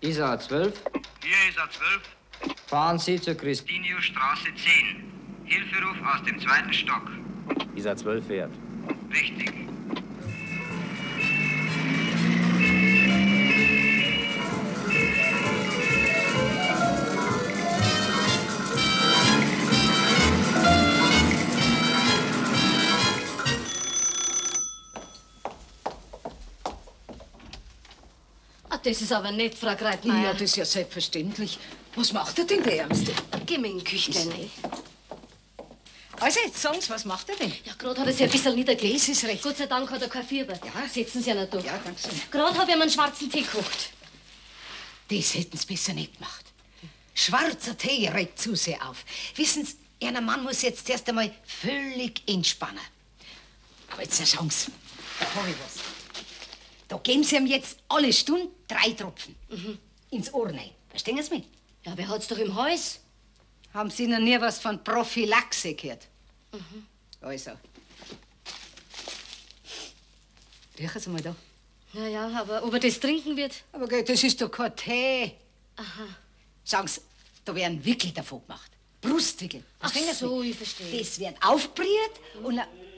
Isa 12. Hier Isa 12. Fahren Sie zur Christiniusstraße 10. Hilferuf aus dem 2. Stock. Isa 12 fährt. Richtig. Das ist aber nett, Frau Greitmeier. Ja, das ist ja selbstverständlich. Was macht er denn, der Ärmste? Geh mir in die Küche rein. Also, jetzt sagen Sie, was macht er denn? Ja, gerade hat er sich ein bisschen niedergelegt. Das ist recht. Gott sei Dank hat er kein Fieber. Ja. Setzen Sie ja nicht durch. Ja, danke schön. Gerade habe ich ihm einen schwarzen Tee gekocht. Das hätten Sie besser nicht gemacht. Schwarzer Tee regt zu sehr auf. Wissen Sie, einer Mann muss jetzt erst einmal völlig entspannen. Aber jetzt schauen Sie, da habe ich was. Da geben Sie ihm jetzt alle Stunden 3 Tropfen. Ins Ohr rein. Verstehen Sie mich? Ja, wer hat's doch im Hals? Haben Sie noch nie was von Prophylaxe gehört? Also. Riechen Sie mal da. Ja, ja, aber ob er das trinken wird? Aber gell, das ist doch kein Tee. Aha. Schauen Sie, da werden Wickel davon gemacht. Brustwickel. Ach Verstehen Sie so, mich? ich verstehe. Das wird aufbrüht und...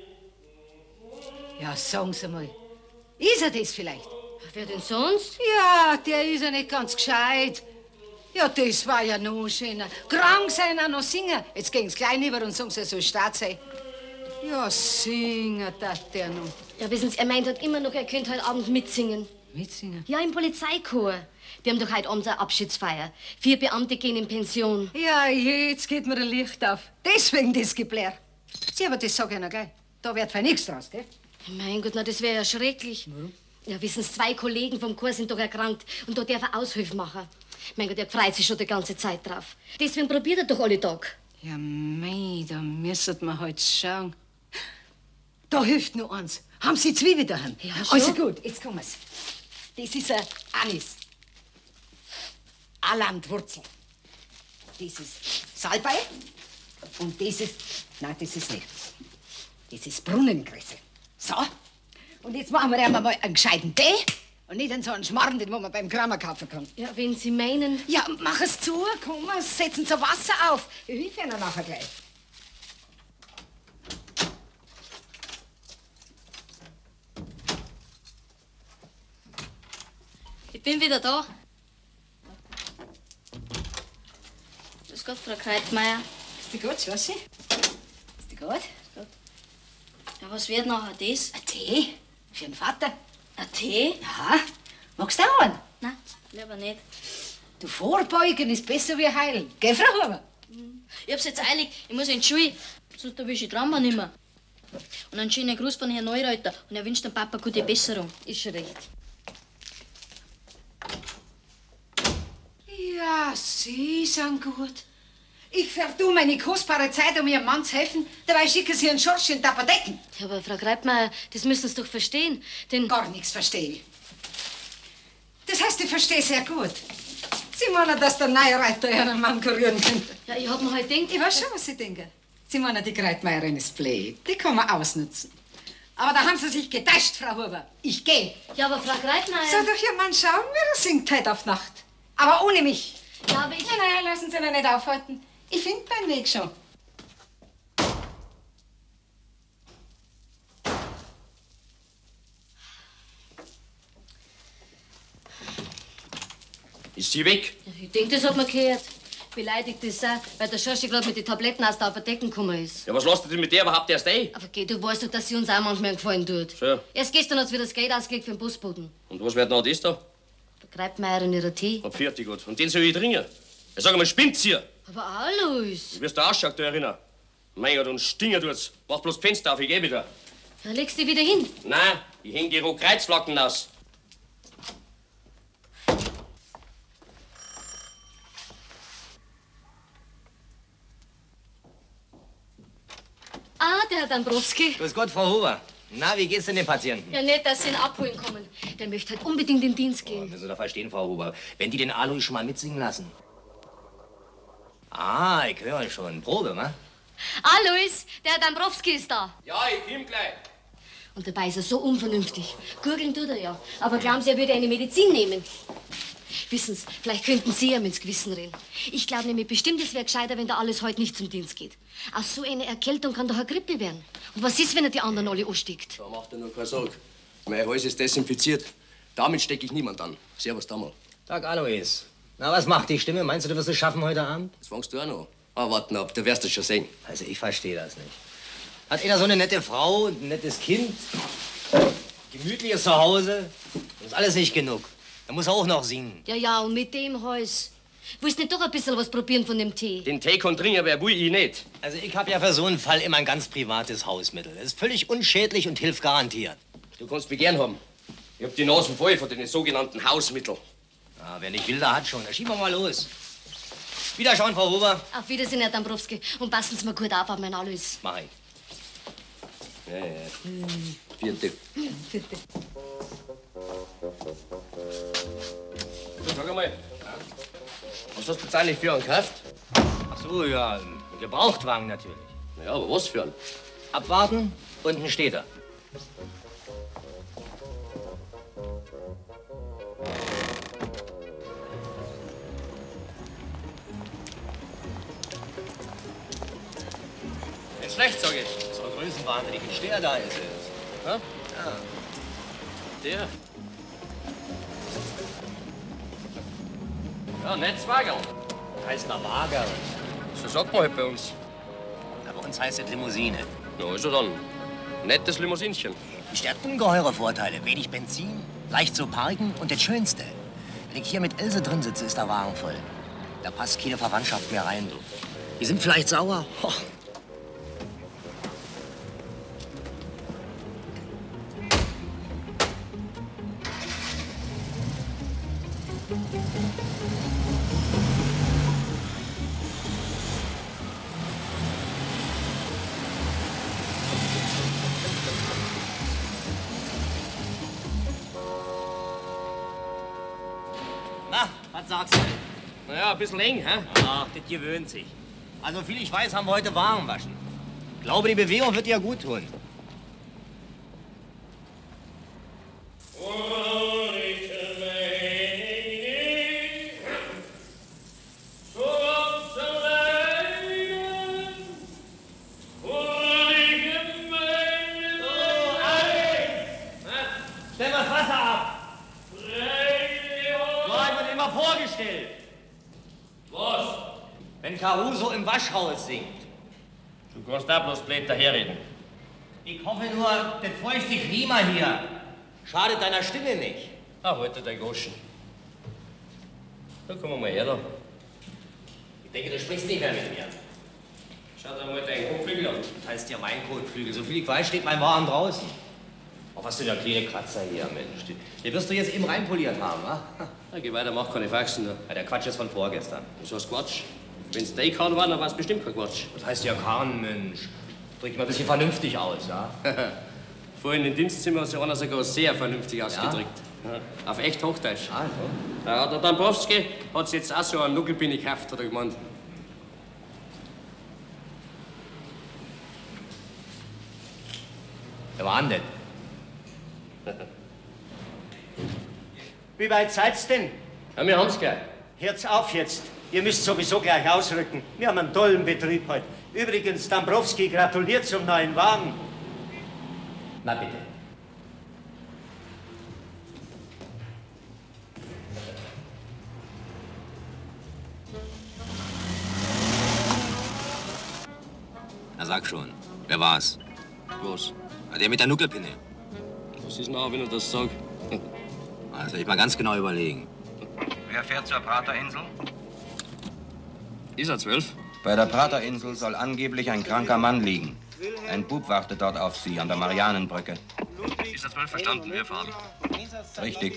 Ja, sagen Sie mal. Ist er das vielleicht? Wer denn sonst? Ja, der ist ja nicht ganz gescheit. Ja, das war ja noch schöner. Krank sein, auch noch singen. Jetzt gehen's gleich über und sagen, sie soll stark sein. Ja, singen darf der noch. Ja, wissen Sie, er meint halt immer noch, er könnte heute Abend mitsingen. Mitsingen? Ja, im Polizeichor. Wir haben doch heute Abend eine Abschiedsfeier. 4 Beamte gehen in Pension. Ja, jetzt geht mir ein Licht auf. Deswegen das Geblär. Sie, aber das sag ich Ihnen gleich. Da wird für nichts draus, gell? Mein Gott, na, das wäre ja schrecklich. Warum? Ja, wissen Sie, 2 Kollegen vom Chor sind doch erkrankt und da darf er Aushilfe machen. Mein Gott, er freut sich schon die ganze Zeit drauf. Deswegen probiert er doch alle Tag. Ja, mei, da müssen wir halt schauen. Da hilft nur eins. Haben Sie Zwiebeln daheim? Ja, schon. Also gut, jetzt kommen wir's. Das ist ein Anis. Alandwurzel. Das ist Salbei. Und das ist... Nein, das ist nicht. Das ist Brunnengrüße. So. Und jetzt machen wir einmal einen gescheiten Tee. Und nicht so einen Schmarrn, den man beim Kramer kaufen kann. Ja, wenn Sie meinen... Ja, mach es zu, komm, setzen Sie Wasser auf. Ich hilf Ihnen nachher gleich. Ich bin wieder da. Grüß Gott, Frau Kreitmeier. Ist die gut, Schlossi? Ist die gut? Ja, was wird nachher das? Ein Tee? Für den Vater? Ein Tee? Ja. Magst du auch einen? Nein, lieber nicht. Du, vorbeugen ist besser wie heilen. Gell, Frau Huber? Ich hab's jetzt eilig. Ich muss in die Schule. Sonst erwische ich die Ramba nicht mehr. Und einen schönen Gruß von Herrn Neureuter. Und er wünscht dem Papa gute Besserung. Ist schon recht. Ja, Sie sind gut. Ich vertu meine kostbare Zeit, um Ihrem Mann zu helfen. Dabei schicken Sie einen Schorsch in die Apotheken. Ja, aber Frau Greitmeier, das müssen Sie doch verstehen. Denn... Gar nichts verstehe ich. Das heißt, ich verstehe sehr gut. Sie meinen, dass der neue Reiter Ihren Mann kurieren könnte. Ja, ich hab mir halt gedacht... Ich weiß schon, was Sie denken. Sie meinen, die Greitmeierin ist blöd. Die kann man ausnutzen. Aber da haben Sie sich getäuscht, Frau Huber. Ich gehe. Ja, aber Frau Greitmeier... Soll doch Ihr Mann schauen, wie er singt heute auf Nacht. Aber ohne mich. Ja, aber ich... Nein, lassen Sie ihn nicht aufhalten. Ich finde meinen Weg schon. Ist sie weg? Ja, ich denke, das hat man gehört. Beleidigt ist auch, weil der Schorschi gerade mit den Tabletten aus der Apotheken gekommen ist. Ja, was lasst ihr denn mit der überhaupt erst ein? Aber geh, du weißt doch, dass sie uns auch manchmal einen Gefallen tut. So. Erst gestern hat sie wieder das Geld ausgelegt für den Busboten. Und was wird noch das da? Da greift Meier in ihrer Tee. Und fertig gut. Und den soll ich trinken? Ja, sag mal, spinnt's hier? Aber Alois. Du wirst da ausschaut, du erinnern. Mein Gott, und stinger tut's. Mach bloß das Fenster auf, ich geh wieder. Da legst du dich wieder hin. Nein, ich häng die Rotkreuzflocken aus. Ah, der Herr Dambrowski. Grüß Gott, Frau Huber. Na, wie geht's denn den Patienten? Ja, nicht, dass sie ihn abholen kommen. Der möchte halt unbedingt in den Dienst gehen. Müssen Sie doch verstehen, Frau Huber. Wenn die den Alois schon mal mitsingen lassen. Ah, ich höre schon. Probe, wa? Alois, der Herr Dambrowski ist da. Ja, ich komm gleich. Und dabei ist er so unvernünftig. Gurgeln tut er ja. Aber glauben Sie, er würde eine Medizin nehmen? Wissen Sie, vielleicht könnten Sie ihm ins Gewissen reden. Ich glaube nämlich bestimmt, es wäre gescheiter, wenn da alles heute nicht zum Dienst geht. Aus so einer Erkältung kann doch eine Grippe werden. Und was ist, wenn er die anderen alle ansteckt? Da macht er nur keine Sorge. Mein Hals ist desinfiziert. Damit stecke ich niemand an. Servus, da mal. Tag, Alois. Na, was macht die Stimme? Meinst du, du wirst es schaffen heute Abend? Das fängst du auch noch an. Ah, warten ab, du wirst es schon sehen. Also, ich verstehe das nicht. Hat einer so eine nette Frau und ein nettes Kind, gemütliches Zuhause, das ist alles nicht genug. Da muss er auch noch singen. Ja, und mit dem Haus. Willst nicht doch ein bisschen was probieren von dem Tee? Den Tee kann trinken, wer will ich nicht. Also, ich habe ja für so einen Fall immer ein ganz privates Hausmittel. Das ist völlig unschädlich und hilft garantiert. Du kannst mich gern haben. Ich hab die Nasen voll von den sogenannten Hausmitteln. Ja, wer nicht will, der hat schon. Da schieben wir mal los. Wiederschauen, Frau Huber. Auf Wiedersehen, Herr Dambrowski. Und passen Sie mal gut auf mein Alois. Mach ich. Ja. Vierte. So, sag einmal. Was hast du jetzt eigentlich für einen gekauft? Ach so, ja, ein Gebrauchtwagen natürlich. Ja, aber was für einen? Abwarten, unten steht er. Nicht schlecht, sag ich. So größenwahnsinnig. Ein Steher da ist es. Ja? Ja. Der. Ja, nicht Wagen. Heißt na Wagen. So sagt man halt bei uns. Na, bei uns heißt es Limousine. Na, also dann. Nettes Limousinchen. Der hat ungeheure Vorteile. Wenig Benzin, leicht zu parken und das Schönste. Wenn ich hier mit Else drin sitze, ist der Wagen voll. Da passt keine Verwandtschaft mehr rein, du. Die sind vielleicht sauer. Ho. Na, was sagst du? Naja, ein bisschen eng, hä? Ach, das gewöhnt sich. Also, viel ich weiß, haben wir heute Wagen waschen. Ich glaube, die Bewegung wird dir gut tun. Stell mal das Wasser ab! So hat man immer vorgestellt. Was? Wenn Caruso im Waschhaus singt. Du kannst da bloß blöd daherreden. Ich hoffe nur, das feuchte Klima hier schadet deiner Stimme nicht. Ah, heute dein Goschen. Da kommen wir mal her, da. Ich denke, du sprichst nicht mehr mit mir. Schau dir mal deinen Kotflügel an. Das heißt ja mein Kotflügel. So viel ich weiß, steht mein Wagen draußen. Oh, was sind da kleine Kratzer hier, Mensch. Den wirst du jetzt eben reinpoliert haben, wa? Na, geh weiter, mach keine Faxen. Da. Ja, der Quatsch ist von vorgestern. Das heißt Quatsch. Wenn's Day kann war, dann war's bestimmt kein Quatsch. Das heißt ja Karn, Mensch. Drück mal ein bisschen vernünftig aus, ja? Vorhin im Dienstzimmer hat sich einer sogar sehr vernünftig ausgedrückt. Ja. Auf echt Hochdeutsch. Ah, so. Ja, der Dambrowski hat sich jetzt auch so einen Nuckelpinni gekauft, hat er gemeint. Wer war denn? Wie weit seid's denn? Ja, wir haben's gleich. Hört's auf jetzt. Ihr müsst sowieso gleich ausrücken. Wir haben einen tollen Betrieb heute. Übrigens, Dambrowski gratuliert zum neuen Wagen. Na bitte. Na sag schon, wer war's? Was? Der mit der Nuckelpinne. Was ist denn auch, wenn er das sagt? Also ich mal ganz genau überlegen. Wer fährt zur Praterinsel? Ist er 12? Bei der Praterinsel soll angeblich ein kranker Mann liegen. Ein Bub wartet dort auf Sie an der Marianenbrücke. Ist er 12 verstanden? Wir fahren. Richtig.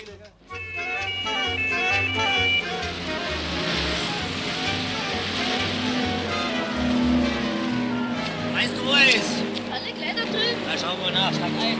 Weißt du, wo er ist? Alle Kleider drüben. Na, schauen wir nach. Steig ein.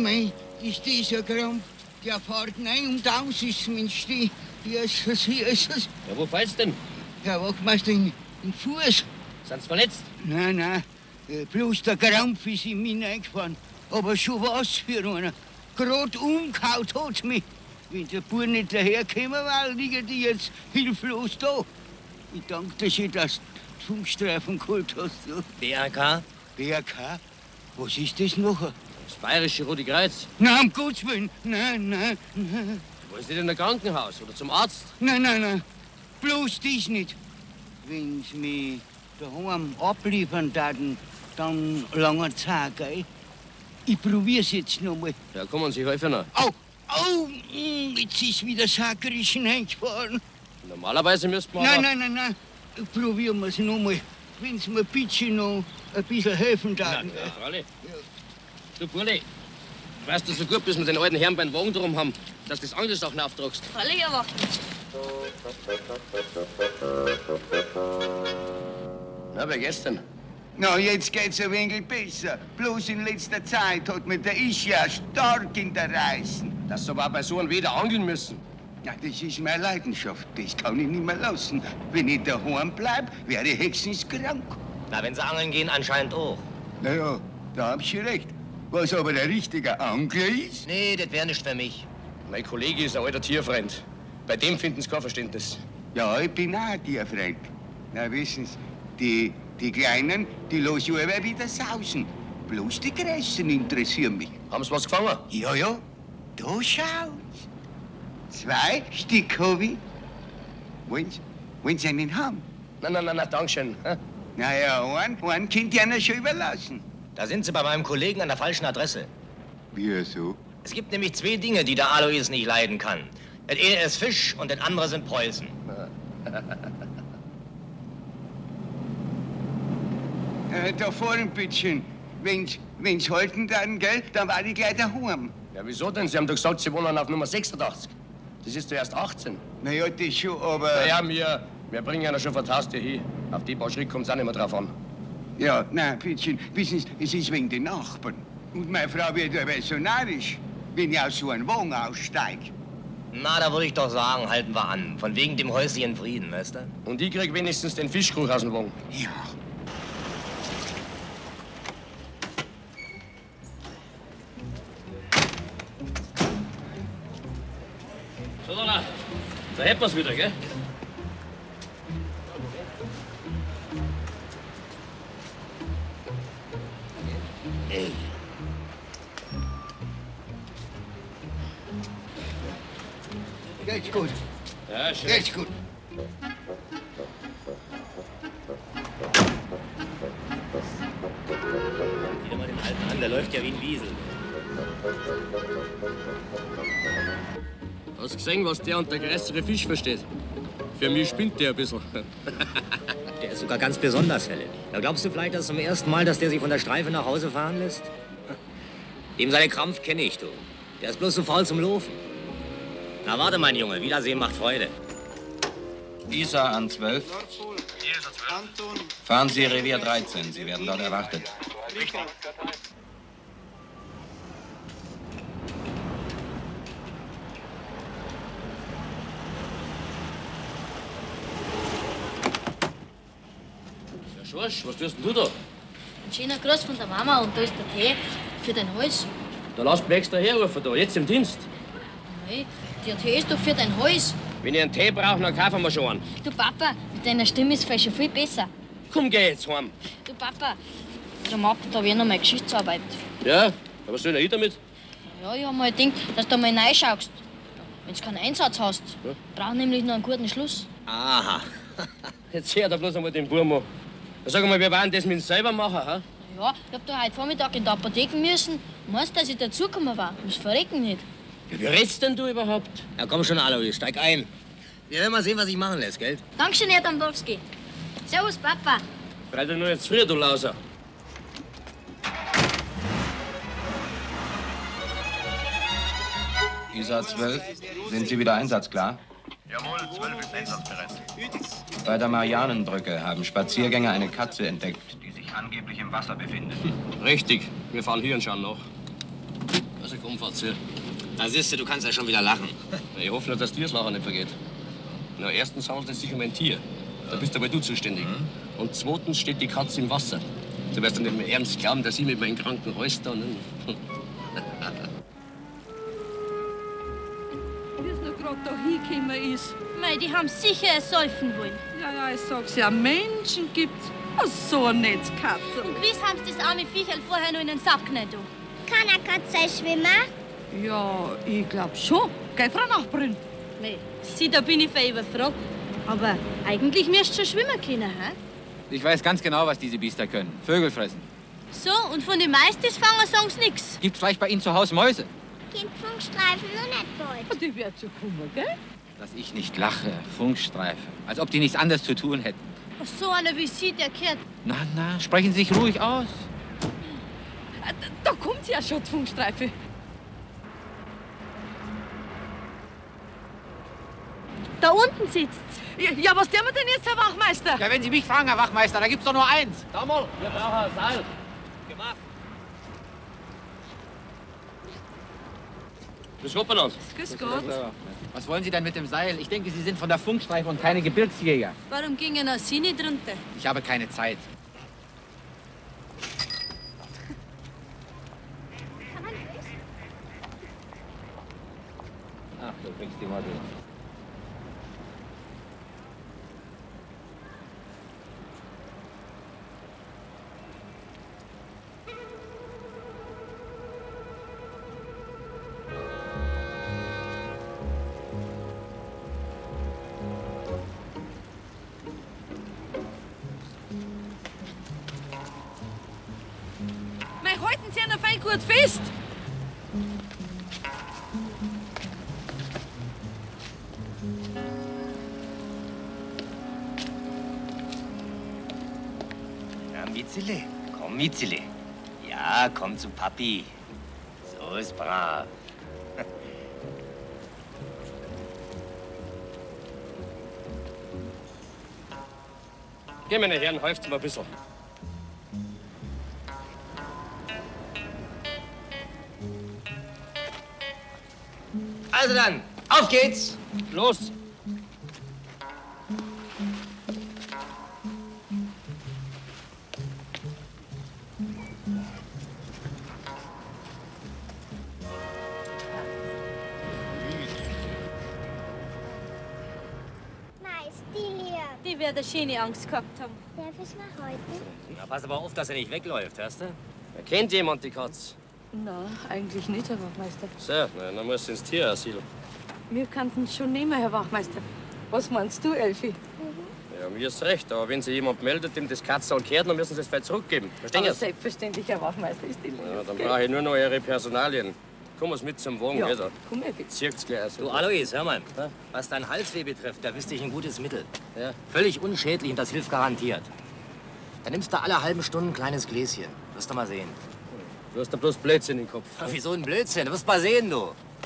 mei, ist dieser Krampf. Der fährt rein und aus ist, Mensch, Jesus. Ja, wo fällt's denn? Herr Wachtmeister, in den Fuß. Sind's verletzt? Nein, bloß der Krampf ist in mich reingefahren. Aber schon was für einer. Grad umgehaut hat's mich. Wenn der Bub nicht daherkommen war, liegen die jetzt hilflos da. Ich danke dir schön, dass du die Funkstreifen geholt hast. So. BRK? BRK? Was ist das nachher? Das Bayerische Rote Kreuz. Nein, um Gottes Willen. Nein. Wollen Sie denn in ein Krankenhaus oder zum Arzt? Nein. Bloß das nicht. Wenn sie mich daheim abliefern würden, dann lange Zeit, gell? Ich probier's jetzt noch mal. Ja, kommen Sie helfen noch. Au! Jetzt ist wieder sackerisch hineingefahren. Normalerweise müsste man Nein. Probieren wir's noch mal. Wenn Sie mir bitte noch ein bisschen helfen würden. Ja, Fralli. Du, Burli, weißt du so gut, bis wir den alten Herrn beim Wagen drum haben, dass du das Angelsachen auftragst? Freilich, aber. Na, wer gestern? Na, jetzt geht's ein wenig besser. Bloß in letzter Zeit hat mir der Ischier stark in der Reißen. Dass sie aber bei so einem Wetter angeln müssen. Ja, das ist meine Leidenschaft. Das kann ich nicht mehr lassen. Wenn ich daheim bleib, werde ich höchstens krank. Na, wenn Sie angeln gehen, anscheinend auch. Naja, da hab ich recht. Was aber der richtige Angler ist? Nee, das wäre nicht für mich. Mein Kollege ist ein alter Tierfreund. Bei dem finden Sie kein Verständnis. Ja, ich bin auch ein Tierfreund. Na, wissen Sie, die Kleinen, die lassen ich aber wieder sausen. Bloß die Großen interessieren mich. Haben Sie was gefangen? Ja. Da schaut's. 2 Stück hab ich. Wollen Sie einen haben? Nein, Dankeschön. Naja, einen könnt ihr einer schon überlassen. Da sind Sie bei meinem Kollegen an der falschen Adresse. Wieso? Es gibt nämlich 2 Dinge, die der Alois nicht leiden kann. Das eine ist Fisch und das andere sind Preußen. Da vorne, bittchen. Wenn's halten dann, gell, dann war ich gleich daheim. Ja, wieso denn? Sie haben doch gesagt, Sie wohnen auf Nummer 86. Das ist doch erst 18. Naja, das schon, aber... Naja, wir bringen ja schon vertauscht hier hin. Auf die paar Schritte kommt's auch nicht mehr drauf an. Ja, nein, bittchen, wissen Sie, es ist wegen den Nachbarn. Und meine Frau wird aber so narrisch, wenn ich aus so einem Wagen aussteige. Na, da würde ich doch sagen, halten wir an. Von wegen dem häuslichen Frieden, weißt du? Und ich krieg wenigstens den Fischgeruch aus dem Wagen. Ja. So, da hätten wir's wieder, gell? Ey. Geht's gut. Ja, schön. Geht's gut. Sieh dir mal den Alten an, der läuft ja wie ein Wiesel. Hast gesehen, was der unter größere Fisch versteht? Für mich spinnt der ein bisschen. Der ist sogar ganz besonders helle. Da glaubst du vielleicht, dass zum ersten Mal, dass der sich von der Streife nach Hause fahren lässt? Dem seine Krampf kenne ich, du. Der ist bloß so faul zum Laufen. Na, warte, mein Junge. Wiedersehen macht Freude. Isa an 12. Fahren Sie Revier 13. Sie werden dort erwartet. Ja, Schorsch, was tust denn du da? Ein schöner Gruß von der Mama und da ist der Tee für den Hals. Da lasst mich extra herrufen, da, jetzt im Dienst. Nein, der Tee ist doch für deinen Hals. Wenn ich einen Tee brauche, dann kaufen wir schon einen. Du Papa, mit deiner Stimme ist es schon viel besser. Komm, geh jetzt heim. Du Papa, am Abend habe ich noch mal Geschichtsarbeit. Ja, aber was soll ich damit? Ja, ich habe mal gedacht, dass du mal reinschaust. Wenn du keinen Einsatz hast, brauch nämlich noch einen guten Schluss. Aha. Jetzt hör da bloß einmal den Burm an. Sag mal, wir wollen das mit uns selber machen, ha? Ja, ich hab da heute Vormittag in der Apotheke müssen. Meinst du, dass ich dazugekommen war? Das verrecken nicht. Ja, wie redst denn du überhaupt? Ja, komm schon, Alois, steig ein. Wir werden mal sehen, was sich machen lässt, gell? Dankeschön, Herr Dombrowski. Servus, Papa. Freu dich nur jetzt früh, du Lauser. Isa 12. Sind Sie wieder einsatzklar? Jawohl, 12 ist einsatzbereit. Bei der Marianenbrücke haben Spaziergänger eine Katze entdeckt, die sich angeblich im Wasser befindet. Richtig. Wir fahren hier und schauen nach. Was Hause kommen, fahr zu. Da siehst du kannst ja schon wieder lachen. Ich hoffe nur, dass dir das Lachen nicht vergeht. Na, erstens handelt es sich um ein Tier. Da bist aber du zuständig. Und zweitens steht die Katze im Wasser. Du wirst doch nicht mehr ernst glauben, dass ich mit meinem kranken Hals da... Wie es noch gerade da hingekommen ist. Mei, die haben sicher ersäufen wollen. Ja, ich sag's ja, Menschen gibt's. Oh, so ein Netzkatzel. Und gewiss haben sie das arme Viecherl vorher noch in den Sack genommen. Kann eine Katze schwimmen? Ja, ich glaub schon. Gell, Frau Nachbarin? Mei, sieh, da bin ich für überfragt. Aber eigentlich müsst ihr schon schwimmen können, hä? Ich weiß ganz genau, was diese Biester können. Vögel fressen. So, und von den Meistisfanger sagen sie nix. Gibt's vielleicht bei Ihnen zu Hause Mäuse? Kind Funkstreifen noch nicht bald. Die wird zu kommen, gell? Dass ich nicht lache, Funkstreife. Als ob die nichts anderes zu tun hätten. So einer wie Sie, der gehört. Na, sprechen Sie sich ruhig aus. Da kommt ja schon die Funkstreife. Da unten sitzt. Ja, was tun wir denn jetzt, Herr Wachmeister? Ja, wenn Sie mich fragen, Herr Wachmeister, da gibt's doch nur eins. Da mal, wir brauchen ein Seil. Gemacht. Grüß Gott, Bernhard. Grüß Gott. Was wollen Sie denn mit dem Seil? Ich denke, Sie sind von der Funkstreife und keine Gebirgsjäger. Warum gingen auch Sie nicht runter? Ich habe keine Zeit. Ach, du kriegst die mal durch. Mei, halten Sie einen fein gut fest. Na, Mitzele, komm, Mitzele. Ja, komm zu Papi. So ist brav. Geh, meine Herren, helft mir ein bisschen. Also dann, auf geht's! Los! Die wird eine schöne Angst gehabt haben. Darf ich mal heute? Na, pass aber auf, dass er nicht wegläuft, hörst du? Kennt jemand die Katz? Na, eigentlich nicht, Herr Wachmeister. So, na, dann muss ins Tierasyl. Wir könnten schon nehmen, Herr Wachmeister. Was meinst du, Elfi? Ja, mir ist recht, aber wenn sich jemand meldet, dem das Katzel gehört, dann müssen Sie es vielleicht zurückgeben. Verstehen Aber Sie? selbstverständlich, Herr Wachmeister, ist die lieb. Ja, dann brauche ich nur noch Ihre Personalien. Kommen Sie mit zum Wagen, Ja, also. komm, Elfi. Zirkt's gleich. Du, Alois, hör mal. Was dein Halsweh betrifft, da wüsste ich ein gutes Mittel. Ja. Völlig unschädlich und das hilft garantiert. Da nimmst du alle halben Stunden ein kleines Gläschen. Wirst du mal sehen. Du hast da bloß Blödsinn im Kopf. Ach, wieso ein Blödsinn? Du wirst mal sehen, du.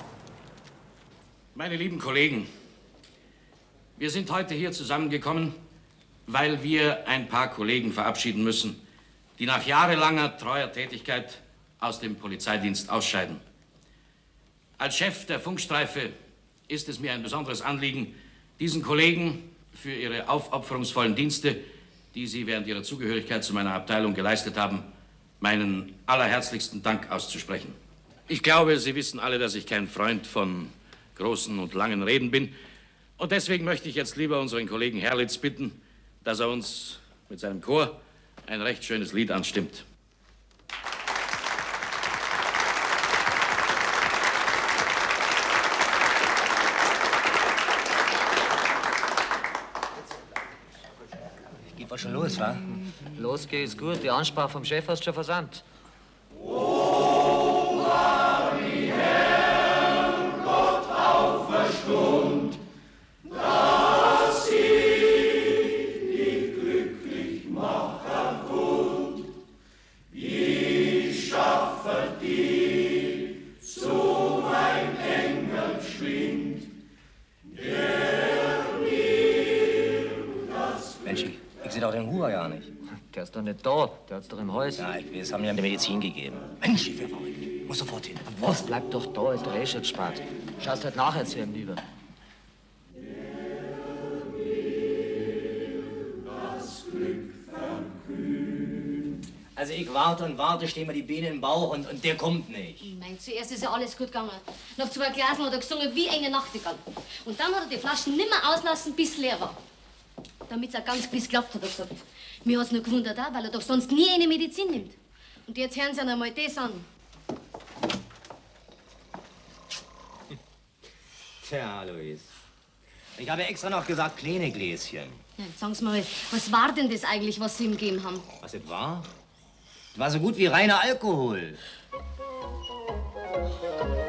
Meine lieben Kollegen, wir sind heute hier zusammengekommen, weil wir ein paar Kollegen verabschieden müssen, die nach jahrelanger treuer Tätigkeit aus dem Polizeidienst ausscheiden. Als Chef der Funkstreife ist es mir ein besonderes Anliegen, diesen Kollegen für ihre aufopferungsvollen Dienste, die sie während ihrer Zugehörigkeit zu meiner Abteilung geleistet haben, meinen allerherzlichsten Dank auszusprechen. Ich glaube, Sie wissen alle, dass ich kein Freund von großen und langen Reden bin. Und deswegen möchte ich jetzt lieber unseren Kollegen Herlitz bitten, dass er uns mit seinem Chor ein recht schönes Lied anstimmt. Geht was schon los, wa? Los geht's gut. Die Ansprache vom Chef hast du schon versandt. Stund, dass sie dich glücklich machen kund. Ich schaffe dich zu mein Engel schwind, der mir das Mensch, ich sehe doch den Huber gar nicht. Der ist doch nicht da. Der hat's doch im Haus. Ja, ich weiß, haben ja eine Medizin gegeben. Mensch, ich wäre verrückt. Muss sofort hin. Was? Bleib doch da, ist doch eh schon spät. Schaust halt nachher zu ihm lieber. Also ich warte und warte, stehen mir die Bienen im Bauch und der kommt nicht. Nein, zuerst ist ja alles gut gegangen. Nach 2 Glasen hat er gesungen wie eine Nachtigall. Und dann hat er die Flaschen nimmer auslassen, bis es leer war. Damit es auch ganz gewiss klappt, hat er gesagt. Mir hat's nur gewundert auch, weil er doch sonst nie eine Medizin nimmt. Und jetzt hören Sie ihn einmal das an. Tja, Luis. Ich habe extra noch gesagt, kleine Gläschen. Ja, sagen Sie mal, was war denn das eigentlich, was Sie ihm gegeben haben? Was das war? Das war so gut wie reiner Alkohol.